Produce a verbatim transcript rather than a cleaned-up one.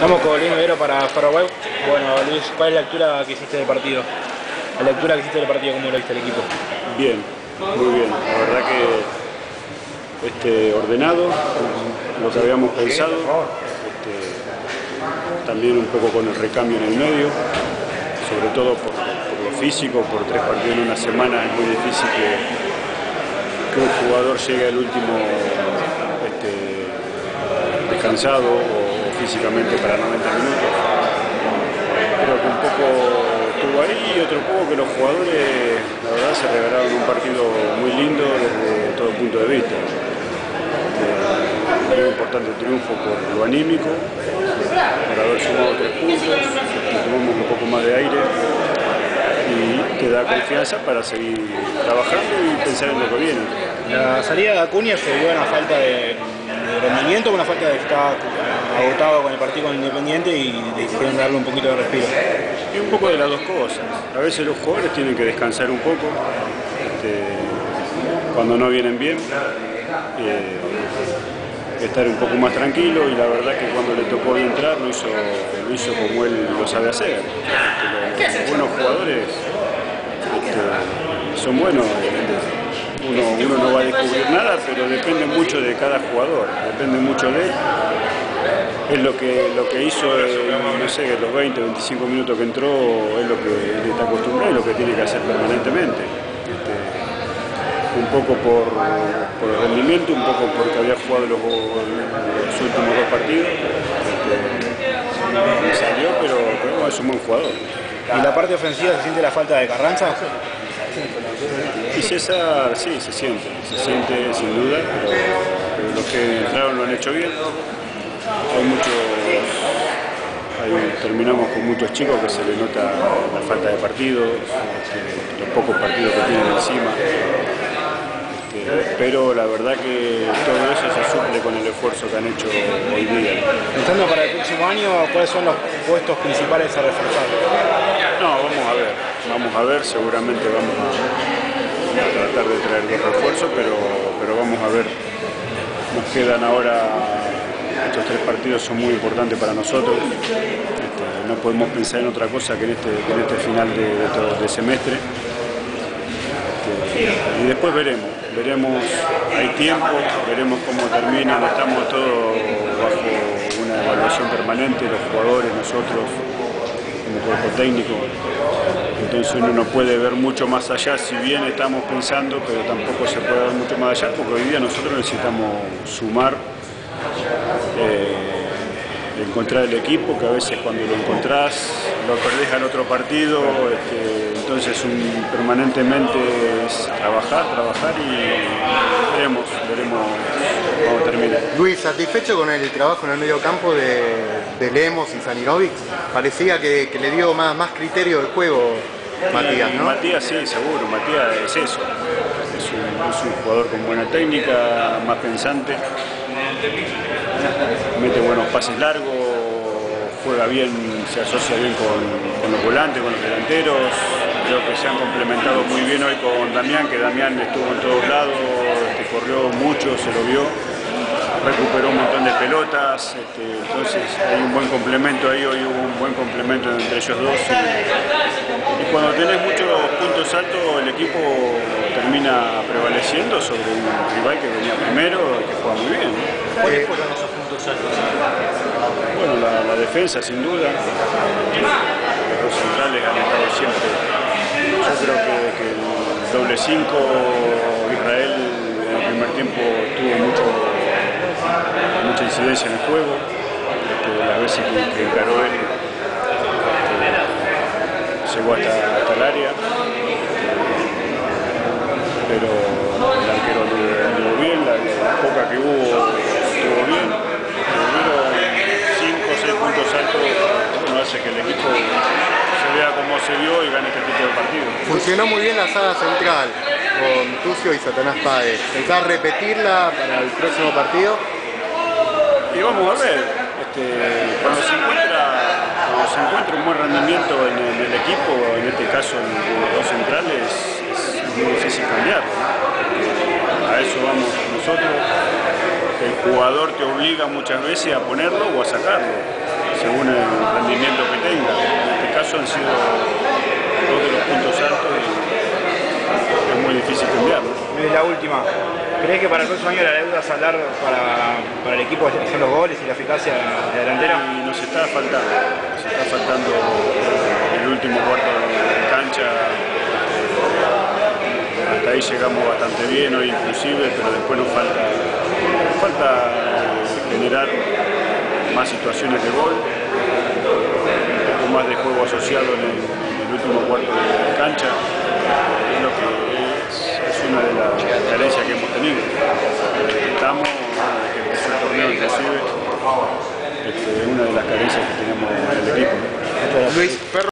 Estamos con Luis Medero para Ferroweb. Bueno, Luis, ¿cuál es la lectura que hiciste del partido? La lectura que hiciste del partido, ¿cómo lo viste el equipo? Bien, muy bien. La verdad que este, ordenado, lo que habíamos pensado. Este, también un poco con el recambio en el medio, sobre todo por, por lo físico, por tres partidos en una semana. Es muy difícil que, que un jugador llegue al último este, descansado o, o físicamente para noventa minutos. Creo que un poco estuvo ahí y otro poco que los jugadores, la verdad, se regalaron un partido muy lindo desde todo punto de vista. Es un importante triunfo por lo anímico, por haber sumado tres puntos, tomamos un poco más de aire y te da confianza para seguir trabajando y pensar en lo que viene. La salida de Acuña se dio una falta de, de rendimiento, una falta de que estaba agotado con el partido con Independiente y decidieron darle un poquito de respiro. Y un poco de las dos cosas. A veces los jugadores tienen que descansar un poco este, cuando no vienen bien. Eh, estar un poco más tranquilo, y la verdad que cuando le tocó entrar lo hizo, lo hizo como él lo sabe hacer. Los, los buenos jugadores este, son buenos, uno, uno no va a descubrir nada, pero depende mucho de cada jugador, depende mucho de él. Es lo que, lo que hizo, no sé, los veinte, veinticinco minutos que entró, es lo que él está acostumbrado y lo que tiene que hacer permanentemente. Un poco por, por el rendimiento, un poco porque había jugado los, los últimos dos partidos. Este, salió, pero, pero es un buen jugador. ¿Y la parte ofensiva se siente la falta de Carranza? Y César, sí, se siente, se siente sin duda, pero, pero los que entraron lo han hecho bien. Hay muchos, hay, terminamos con muchos chicos que se les nota la falta de partidos, este, los pocos partidos que tienen encima. Pero la verdad que todo eso se suple con el esfuerzo que han hecho hoy día. Pensando para el próximo año, ¿cuáles son los puestos principales a reforzar? No, vamos a ver, vamos a ver, seguramente vamos a, a tratar de traer dos refuerzos, pero, pero vamos a ver. Nos quedan ahora, estos tres partidos son muy importantes para nosotros. Este, no podemos pensar en otra cosa que en este, que en este final de, de, todo, de semestre. Y después veremos, veremos, hay tiempo, veremos cómo terminan, estamos todos bajo una evaluación permanente, los jugadores, nosotros, como cuerpo técnico. Entonces uno no puede ver mucho más allá, si bien estamos pensando, pero tampoco se puede ver mucho más allá, porque hoy día nosotros necesitamos sumar, eh, encontrar el equipo, que a veces cuando lo encontrás lo perdés al otro partido. Este, entonces un, permanentemente es trabajar, trabajar y veremos, veremos cómo termina. Luis, ¿satisfecho con el trabajo en el medio campo de, de Lemos y Saninovic? Parecía que, que le dio más, más criterio de juego Matías, ¿no? Matías sí, seguro, Matías es eso, es un, es un jugador con buena técnica, más pensante, mete buenos pases largos, juega bien, se asocia bien con, con los volantes, con los delanteros. Creo que se han complementado muy bien hoy con Damián, que Damián estuvo en todos lados, este, corrió mucho, se lo vio, recuperó un montón de pelotas, este, entonces hay un buen complemento ahí, hoy hubo un buen complemento entre ellos dos. Y, y cuando tenés muchos puntos altos, el equipo termina prevaleciendo sobre un rival que venía primero y que juega muy bien. ¿Cuáles fueron esos puntos altos? Bueno, la, la defensa sin duda, los centrales han estado siempre. Yo creo que, que el doble cinco, Israel en el primer tiempo tuvo mucho, mucha incidencia en el juego, este, las veces que, que encaró él, este, llegó hasta, hasta el área, pero el arquero anduvo bien, la, la poca que hubo estuvo bien. Puntos altos, bueno, hace que el equipo se vea como se vio y gane este tipo de partidos. Funcionó muy bien la saga central con Tucio y Satanás Páez. ¿Pensás repetirla para el próximo partido? Y vamos a ver, este, cuando, se encuentra, cuando se encuentra un buen rendimiento en el, en el equipo, en este caso en los dos centrales, es, es muy difícil cambiar. A eso vamos nosotros. El jugador te obliga muchas veces a ponerlo o a sacarlo. según el rendimiento que tenga. En este caso han sido dos de los puntos altos y es muy difícil cambiarlo. Es la última. ¿Crees que para el próximo año la deuda salar para, para el equipo son los goles y la eficacia de delantera? Y nos está faltando, nos está faltando el último cuarto de cancha. Hasta ahí llegamos bastante bien hoy inclusive, pero después nos falta, nos falta generar más situaciones de gol, un poco más de juego asociado en el, en el último cuarto de cancha. Es lo que es, es una de las carencias que hemos tenido. Estamos, que empezó el torneo inclusive, este, una de las carencias que tenemos en el equipo. Luis.